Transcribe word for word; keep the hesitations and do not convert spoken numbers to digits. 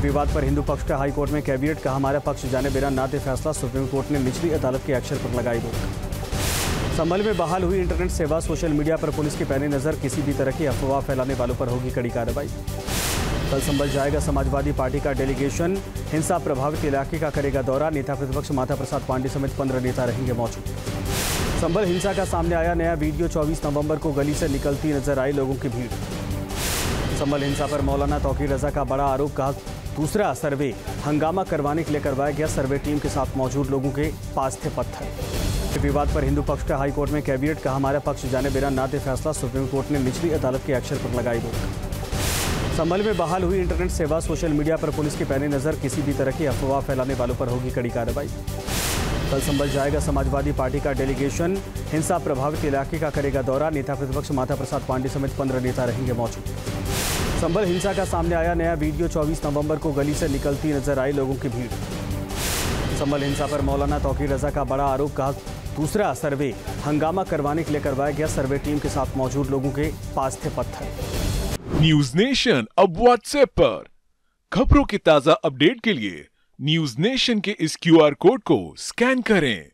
विवाद पर हिंदू पक्ष का हाई कोर्ट में कैविएट का हमारा पक्ष जाने बिना ना दे फैसला, सुप्रीम कोर्ट ने निचली अदालत के एक्शन पर लगाई रोक। संभल में बहाल हुई इंटरनेट सेवा, सोशल मीडिया पर पुलिस की पैनी नजर, किसी भी तरह की अफवाह फैलाने वालों पर होगी कड़ी कार्रवाई। कल संभल जाएगा समाजवादी पार्टी का डेलीगेशन, हिंसा प्रभावित इलाके का करेगा दौरा, नेता प्रतिपक्ष माता प्रसाद पांडे समेत पंद्रह नेता रहेंगे मौजूद। संभल हिंसा का सामने आया नया वीडियो, चौबीस नवंबर को गली से निकलती नजर आई लोगों की भीड़। संभल हिंसा पर मौलाना तौकीर रजा का बड़ा आरोप, कहा दूसरा सर्वे हंगामा करवाने के लिए करवाया गया, सर्वे टीम के साथ मौजूद लोगों के पास थे पत्थर। विवाद पर हिंदू पक्ष का हाई कोर्ट में कैविएट का हमारा पक्ष जाने बिना ना दे फैसला, सुप्रीम कोर्ट ने निचली अदालत के एक्शन पर लगाई रोक। संभल में बहाल हुई इंटरनेट सेवा, सोशल मीडिया पर पुलिस की पैनी नजर, किसी भी तरह की अफवाह फैलाने वालों पर होगी कड़ी कार्रवाई। कल संभल जाएगा समाजवादी पार्टी का डेलीगेशन, हिंसा प्रभावित इलाके का करेगा दौरा, नेता प्रतिपक्ष माता प्रसाद पांडे समेत पंद्रह नेता रहेंगे मौजूद। संभल हिंसा का सामने आया नया वीडियो, चौबीस नवंबर को गली से निकलती नजर आई लोगों की भीड़। संभल हिंसा पर मौलाना तौकीर रजा का बड़ा आरोप, कहा दूसरा सर्वे हंगामा करवाने के लिए करवाया गया, सर्वे टीम के साथ मौजूद लोगों के पास थे पत्थर। न्यूज नेशन अब व्हाट्सएप पर खबरों के ताजा अपडेट के लिए न्यूज नेशन के इस क्यूआर कोड को स्कैन करें।